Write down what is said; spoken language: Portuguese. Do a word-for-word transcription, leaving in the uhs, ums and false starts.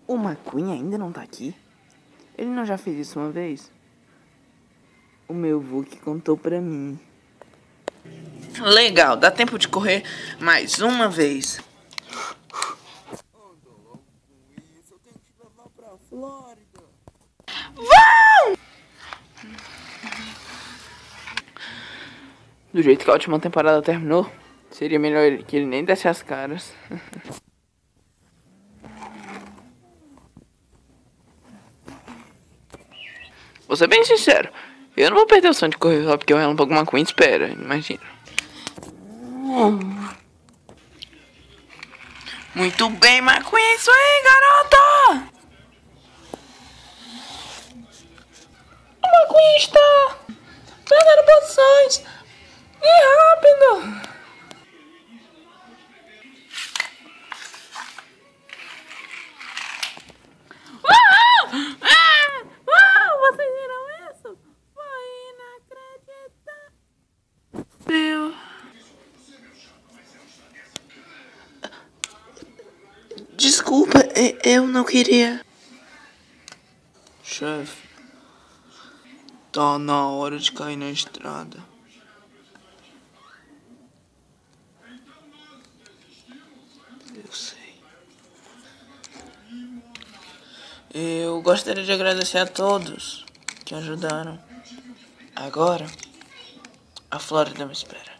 O McQueen ainda não tá aqui? Ele não já fez isso uma vez? O meu vô que contou pra mim. Legal, dá tempo de correr mais uma vez. Ando logo com isso, eu tenho que te levar pra Flórida. Vão! Do jeito que a última temporada terminou, seria melhor que ele nem desse as caras. Vou ser bem sincero, eu não vou perder o sonho de correr só porque o Relâmpago McQueen espera, imagina. Muito bem, McQueen, isso aí, garota! O McQueen está perdendo posições. E rápido! Ah! Ah! Ah! Vocês viram isso? Foi inacreditável. Desculpa, eu não queria. Chefe, tá na hora de cair na estrada. Eu sei. Eu gostaria de agradecer a todos que ajudaram. Agora, a Flórida me espera.